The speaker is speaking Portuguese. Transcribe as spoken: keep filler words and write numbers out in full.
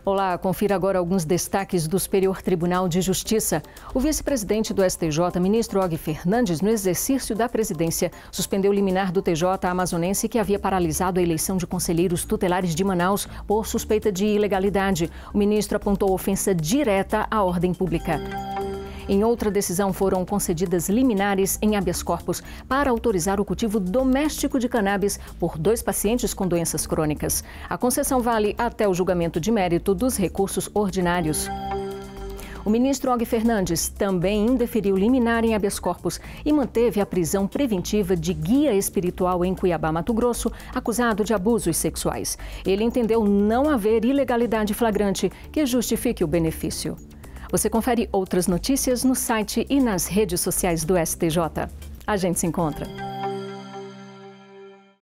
Olá, confira agora alguns destaques do Superior Tribunal de Justiça. O vice-presidente do S T J, ministro Og Fernandes, no exercício da presidência, suspendeu o liminar do T J amazonense que havia paralisado a eleição de conselheiros tutelares de Manaus por suspeita de ilegalidade. O ministro apontou ofensa direta à ordem pública. Em outra decisão, foram concedidas liminares em habeas corpus para autorizar o cultivo doméstico de cannabis por dois pacientes com doenças crônicas. A concessão vale até o julgamento de mérito dos recursos ordinários. O ministro Og Fernandes também indeferiu liminar em habeas corpus e manteve a prisão preventiva de guia espiritual em Cuiabá, Mato Grosso, acusado de abusos sexuais. Ele entendeu não haver ilegalidade flagrante que justifique o benefício. Você confere outras notícias no site e nas redes sociais do S T J. A gente se encontra.